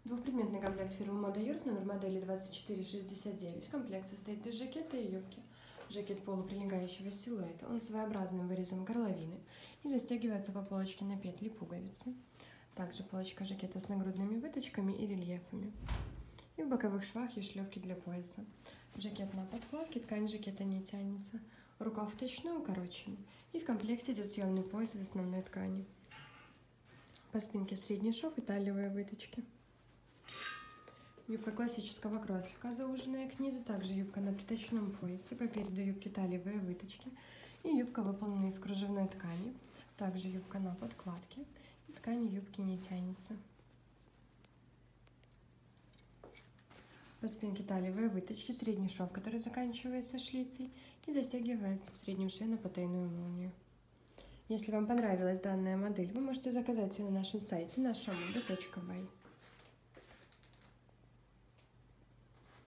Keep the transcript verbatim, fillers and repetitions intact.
Двухпредметный комплект фирмы Мода Юрс, номер модели двадцать четыре шестьдесят девять. Комплект состоит из жакета и юбки. Жакет полуприлегающего силуэта, он своеобразным вырезом горловины и застегивается по полочке на петли пуговицы. Также полочка жакета с нагрудными выточками и рельефами. И в боковых швах есть шлевки для пояса. Жакет на подкладке, ткань жакета не тянется. Рукав вточной, укороченный. И в комплекте идет съемный пояс из основной ткани. По спинке средний шов и талиевые выточки. Юбка классического крослика, зауженная к низу, также юбка на приточном поясе, по переду юбки талиевые выточки и юбка, выполненная из кружевной ткани, также юбка на подкладке, и ткань юбки не тянется. По спинке талиевые выточки, средний шов, который заканчивается шлицей и застегивается в среднем шве на потайную молнию. Если вам понравилась данная модель, вы можете заказать ее на нашем сайте наша мода точка бай.